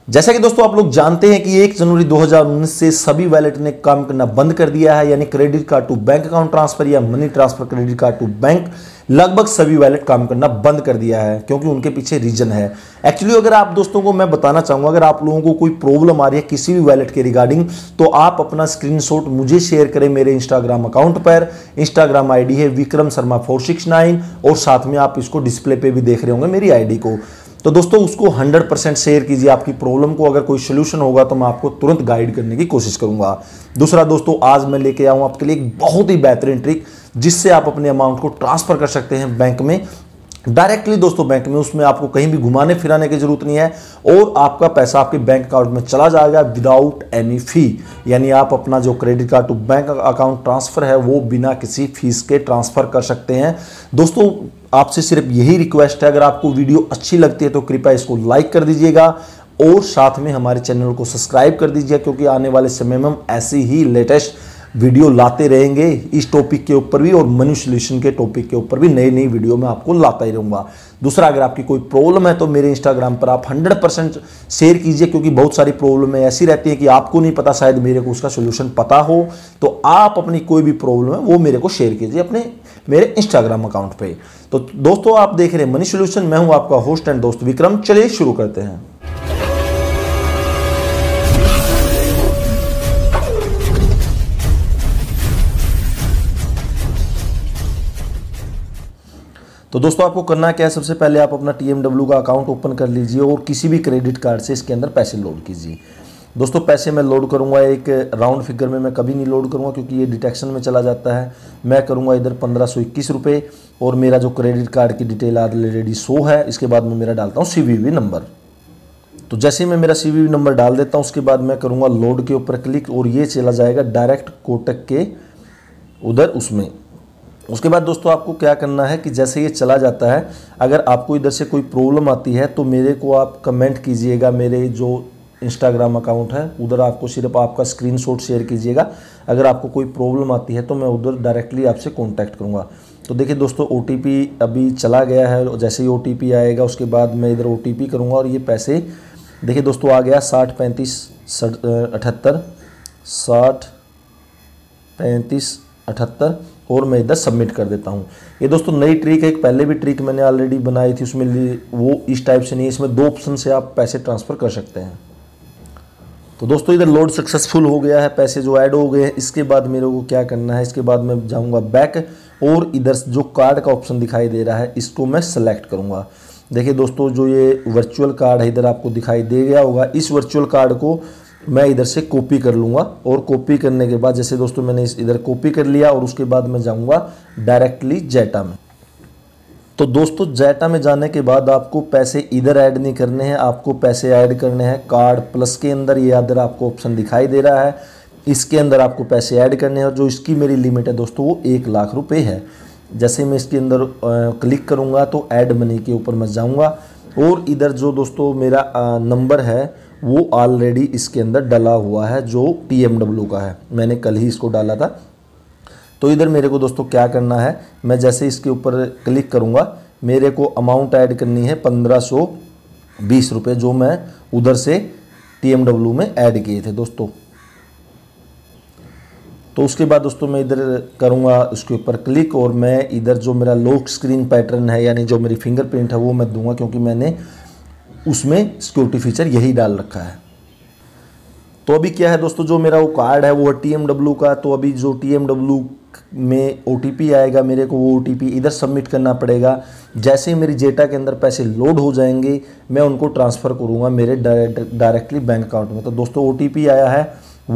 जैसा कि दोस्तों आप लोग जानते हैं कि 1 जनवरी 2019 से सभी वैलेट ने काम करना बंद कर दिया है, यानी credit card to bank account transfer या money transfer credit card to bank लगभग सभी वैलेट काम करना बंद कर दिया है, क्योंकि उनके पीछे रीजन है। एक्चुअली अगर आप दोस्तों को मैं बताना चाहूंगा, अगर आप लोगों को कोई प्रॉब्लम आ रही है किसी भी वैलेट के रिगार्डिंग, तो आप अपना स्क्रीनशॉट मुझे शेयर करें मेरे इंस्टाग्राम अकाउंट पर। इंस्टाग्राम आईडी है विक्रम शर्मा 469 और साथ में आप इसको डिस्प्ले पे भी देख रहे होंगे मेरी आईडी को। तो दोस्तों उसको 100% शेयर कीजिए। आपकी प्रॉब्लम को अगर कोई सोल्यूशन होगा तो मैं आपको तुरंत गाइड करने की कोशिश करूंगा। दूसरा दोस्तों, आज मैं लेके आऊँ आपके लिए एक बहुत ही बेहतरीन ट्रिक, जिससे आप अपने अमाउंट को ट्रांसफर कर सकते हैं बैंक में डायरेक्टली दोस्तों बैंक में। उसमें आपको कहीं भी घुमाने फिराने की जरूरत नहीं है और आपका पैसा आपके बैंक अकाउंट में चला जाएगा विदाउट एनी फी। यानी आप अपना जो credit card to bank account transfer है वो बिना किसी फीस के ट्रांसफर कर सकते हैं। दोस्तों आपसे सिर्फ यही रिक्वेस्ट है, अगर आपको वीडियो अच्छी लगती है तो कृपया इसको लाइक कर दीजिएगा और साथ में हमारे चैनल को सब्सक्राइब कर दीजिएगा, क्योंकि आने वाले समय में हम ऐसी ही लेटेस्ट वीडियो लाते रहेंगे इस टॉपिक के ऊपर भी और मनी सॉल्यूशन के टॉपिक के ऊपर भी नई नई वीडियो में आपको लाता ही रहूंगा। दूसरा, अगर आपकी कोई प्रॉब्लम है तो मेरे इंस्टाग्राम पर आप 100% शेयर कीजिए, क्योंकि बहुत सारी प्रॉब्लम ऐसी रहती है कि आपको नहीं पता, शायद मेरे को उसका सॉल्यूशन पता हो। तो आप अपनी कोई भी प्रॉब्लम है वो मेरे को शेयर कीजिए अपने मेरे इंस्टाग्राम अकाउंट पे। तो दोस्तों आप देख रहे हैं मनी सॉल्यूशन, मैं हूं आपका होस्ट एंड दोस्त विक्रम। चलिए शुरू करते हैं। तो दोस्तों आपको करना क्या है, सबसे पहले आप अपना TMW का अकाउंट ओपन कर लीजिए और किसी भी क्रेडिट कार्ड से इसके अंदर पैसे लोड कीजिए। दोस्तों पैसे मैं लोड करूंगा एक राउंड फिगर में, मैं कभी नहीं लोड करूंगा क्योंकि ये डिटेक्शन में चला जाता है। मैं करूंगा इधर 1521 रुपये और मेरा जो क्रेडिट कार्ड की डिटेल ऑलरेडी शो है। इसके बाद मैं मेरा डालता हूँ CVV नंबर। तो जैसे ही मैं मेरा CVV नंबर डाल देता हूँ उसके बाद मैं करूँगा लोड के ऊपर क्लिक और ये चला जाएगा डायरेक्ट कोटक के उधर उसमें। उसके बाद दोस्तों आपको क्या करना है कि जैसे ये चला जाता है, अगर आपको इधर से कोई प्रॉब्लम आती है तो मेरे को आप कमेंट कीजिएगा। मेरे जो इंस्टाग्राम अकाउंट है उधर आपको सिर्फ आपका स्क्रीनशॉट शेयर कीजिएगा। अगर आपको कोई प्रॉब्लम आती है तो मैं उधर डायरेक्टली आपसे कांटेक्ट करूँगा। तो देखिए दोस्तों OTP अभी चला गया है। जैसे ही OTP आएगा उसके बाद मैं इधर OTP करूँगा और ये पैसे देखिए दोस्तों आ गया 60 35 78 60 35 78 और मैं इधर सबमिट कर देता हूँ। ये दोस्तों नई ट्रिक है, एक पहले भी ट्रिक मैंने ऑलरेडी बनाई थी, उसमें वो इस टाइप से नहीं है। इसमें 2 ऑप्शन से आप पैसे ट्रांसफ़र कर सकते हैं। तो दोस्तों इधर लोड सक्सेसफुल हो गया है, पैसे जो ऐड हो गए हैं। इसके बाद मेरे को क्या करना है, इसके बाद मैं जाऊँगा बैक और इधर जो कार्ड का ऑप्शन दिखाई दे रहा है इसको मैं सेलेक्ट करूँगा। देखिए दोस्तों जो ये वर्चुअल कार्ड है इधर आपको दिखाई दे गया होगा, इस वर्चुअल कार्ड को मैं इधर से कॉपी कर लूँगा और कॉपी करने के बाद जैसे दोस्तों मैंने इधर कॉपी कर लिया और उसके बाद मैं जाऊँगा डायरेक्टली जेटा में। तो दोस्तों जेटा में जाने के बाद आपको पैसे इधर ऐड नहीं करने हैं, आपको पैसे ऐड करने हैं कार्ड प्लस के अंदर। ये इधर आपको ऑप्शन दिखाई दे रहा है, इसके अंदर आपको पैसे ऐड करने हैं और जो इसकी मेरी लिमिट है दोस्तों वो 1 लाख रुपये है। जैसे मैं इसके अंदर क्लिक करूँगा तो ऐड मनी के ऊपर मैं जाऊँगा और इधर जो दोस्तों मेरा नंबर है वो ऑलरेडी इसके अंदर डला हुआ है, जो TMW का है। मैंने कल ही इसको डाला था। तो इधर मेरे को दोस्तों क्या करना है, मैं जैसे इसके ऊपर क्लिक करूँगा मेरे को अमाउंट ऐड करनी है 1520 रुपये, जो मैं उधर से TMW में ऐड किए थे दोस्तों। तो उसके बाद दोस्तों मैं इधर करूँगा उसके ऊपर क्लिक और मैं इधर जो मेरा लॉक स्क्रीन पैटर्न है यानी जो मेरी फिंगरप्रिंट है वो मैं दूंगा, क्योंकि मैंने उसमें सिक्योरिटी फीचर यही डाल रखा है। तो अभी क्या है दोस्तों, जो मेरा वो कार्ड है वो TMW का। तो अभी जो TMW में OTP आएगा मेरे को वो OTP इधर सबमिट करना पड़ेगा। जैसे ही मेरी जेटा के अंदर पैसे लोड हो जाएंगे मैं उनको ट्रांसफ़र करूँगा मेरे डायरेक्टली बैंक अकाउंट में। तो दोस्तों OTP आया है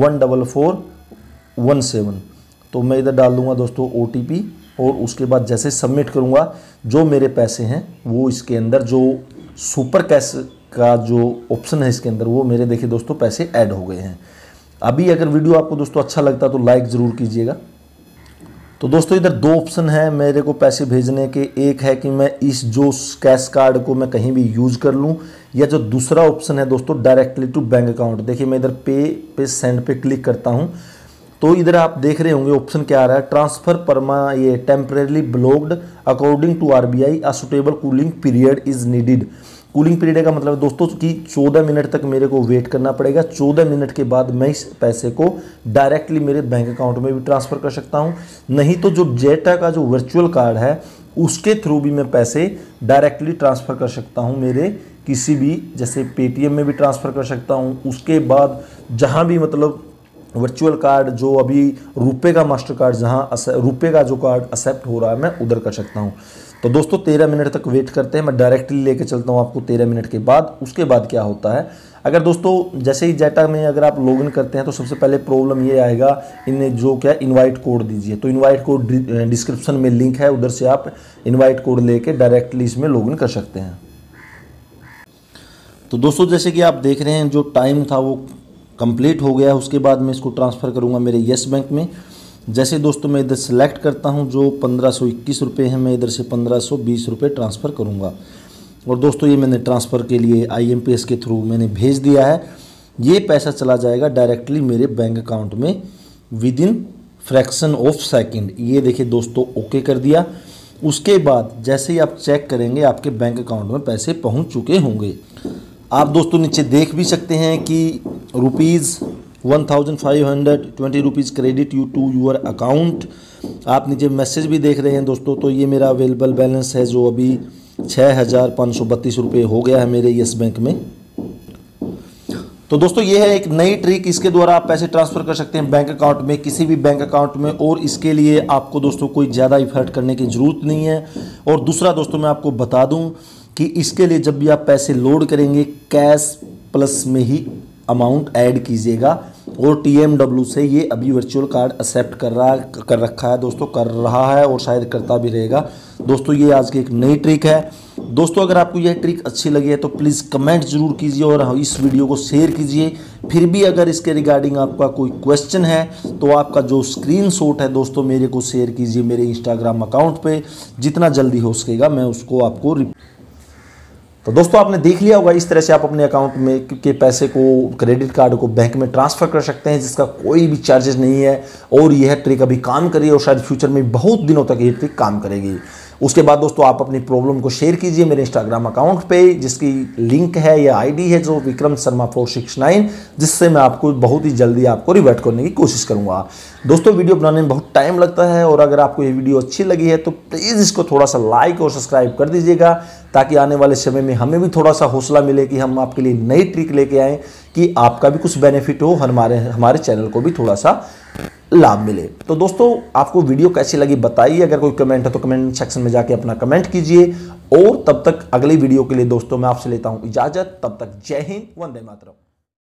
14417। तो मैं इधर डाल दूँगा दोस्तों OTP और उसके बाद जैसे सबमिट करूँगा जो मेरे पैसे हैं वो इसके अंदर जो सुपर कैश का जो ऑप्शन है इसके अंदर वो मेरे देखिए दोस्तों पैसे ऐड हो गए हैं। अभी अगर वीडियो आपको दोस्तों अच्छा लगता है तो लाइक ज़रूर कीजिएगा। तो दोस्तों इधर 2 ऑप्शन है मेरे को पैसे भेजने के, एक है कि मैं इस जो कैश कार्ड को मैं कहीं भी यूज़ कर लूँ, या जो दूसरा ऑप्शन है दोस्तों डायरेक्टली टू बैंक अकाउंट। देखिए मैं इधर पे सेंड पे क्लिक करता हूँ तो इधर आप देख रहे होंगे ऑप्शन क्या आ रहा है, ट्रांसफर परमा ये temporarily blocked according to RBI a suitable cooling period is needed. Cooling period का मतलब दोस्तों कि 14 मिनट तक मेरे को वेट करना पड़ेगा। 14 मिनट के बाद मैं इस पैसे को डायरेक्टली मेरे बैंक अकाउंट में भी ट्रांसफ़र कर सकता हूं। नहीं तो जो जेटा का जो वर्चुअल कार्ड है उसके थ्रू भी मैं पैसे डायरेक्टली ट्रांसफ़र कर सकता हूं। मेरे किसी भी जैसे पेटीएम में भी ट्रांसफ़र कर सकता हूं। उसके बाद जहां भी मतलब वर्चुअल कार्ड जो अभी रुपए का मास्टर कार्ड जहाँ रुपए का जो कार्ड एक्सेप्ट हो रहा है मैं उधर कर सकता हूँ। तो दोस्तों 13 मिनट तक वेट करते हैं, मैं डायरेक्टली लेके चलता हूँ आपको 13 मिनट के बाद। उसके बाद क्या होता है, अगर दोस्तों जैसे ही जेटा में अगर आप लॉगिन करते हैं तो सबसे पहले प्रॉब्लम ये आएगा, इन्हें जो क्या इनवाइट कोड दीजिए। तो इनवाइट कोड डिस्क्रिप्शन में लिंक है, उधर से आप इनवाइट कोड लेके डायरेक्टली इसमें लॉगिन कर सकते हैं। तो दोस्तों जैसे कि आप देख रहे हैं जो टाइम था वो कंप्लीट हो गया। उसके बाद मैं इसको ट्रांसफ़र करूंगा मेरे येस बैंक में। जैसे दोस्तों मैं इधर सेलेक्ट करता हूं जो 1521 रुपये हैं, मैं इधर से 1520 रुपये ट्रांसफ़र करूंगा। और दोस्तों ये मैंने ट्रांसफ़र के लिए IMPS के थ्रू मैंने भेज दिया है। ये पैसा चला जाएगा डायरेक्टली मेरे बैंक अकाउंट में within fraction of second. ये देखिए दोस्तों ओके कर दिया। उसके बाद जैसे ही आप चेक करेंगे आपके बैंक अकाउंट में पैसे पहुँच चुके होंगे। आप दोस्तों नीचे देख भी सकते हैं कि ₹1520 rupees credit you to your account. आप नीचे मैसेज भी देख रहे हैं दोस्तों। तो ये मेरा अवेलेबल बैलेंस है जो अभी 6532 रुपये हो गया है मेरे येस बैंक में। तो दोस्तों ये है एक नई ट्रिक, इसके द्वारा आप पैसे ट्रांसफ़र कर सकते हैं बैंक अकाउंट में, किसी भी बैंक अकाउंट में। और इसके लिए आपको दोस्तों कोई ज़्यादा इफर्ट करने की ज़रूरत नहीं है। और दूसरा दोस्तों मैं आपको बता दूं कि इसके लिए जब भी आप पैसे लोड करेंगे कैश प्लस में ही अमाउंट ऐड कीजिएगा। और TMW से ये अभी वर्चुअल कार्ड एक्सेप्ट कर रखा है दोस्तों, कर रहा है और शायद करता भी रहेगा। दोस्तों ये आज की एक नई ट्रिक है। दोस्तों अगर आपको यह ट्रिक अच्छी लगी है तो प्लीज़ कमेंट जरूर कीजिए और इस वीडियो को शेयर कीजिए। फिर भी अगर इसके रिगार्डिंग आपका कोई क्वेश्चन है तो आपका जो स्क्रीनशॉट है दोस्तों मेरे को शेयर कीजिए मेरे इंस्टाग्राम अकाउंट पे। जितना जल्दी हो सकेगा मैं उसको आपको तो दोस्तों आपने देख लिया होगा इस तरह से आप अपने अकाउंट में के पैसे को, क्रेडिट कार्ड को बैंक में ट्रांसफ़र कर सकते हैं जिसका कोई भी चार्जेस नहीं है। और यह ट्रिक अभी काम करी है और शायद फ्यूचर में बहुत दिनों तक ये ट्रिक काम करेगी। उसके बाद दोस्तों आप अपनी प्रॉब्लम को शेयर कीजिए मेरे इंस्टाग्राम अकाउंट पे, जिसकी लिंक है या ID है जो विक्रम शर्मा 469, जिससे मैं आपको बहुत ही जल्दी आपको रिवर्ट करने की कोशिश करूंगा। दोस्तों वीडियो बनाने में बहुत टाइम लगता है और अगर आपको ये वीडियो अच्छी लगी है तो प्लीज़ इसको थोड़ा सा लाइक और सब्सक्राइब कर दीजिएगा, ताकि आने वाले समय में हमें भी थोड़ा सा हौसला मिले कि हम आपके लिए नई ट्रिक लेके आएँ कि आपका भी कुछ बेनिफिट हो, हमारे चैनल को भी थोड़ा सा लाभ मिले। तो दोस्तों आपको वीडियो कैसी लगी बताइए। अगर कोई कमेंट है तो कमेंट सेक्शन में जाके अपना कमेंट कीजिए। और तब तक अगली वीडियो के लिए दोस्तों मैं आपसे लेता हूं इजाजत। तब तक जय हिंद, वंदे मातरम।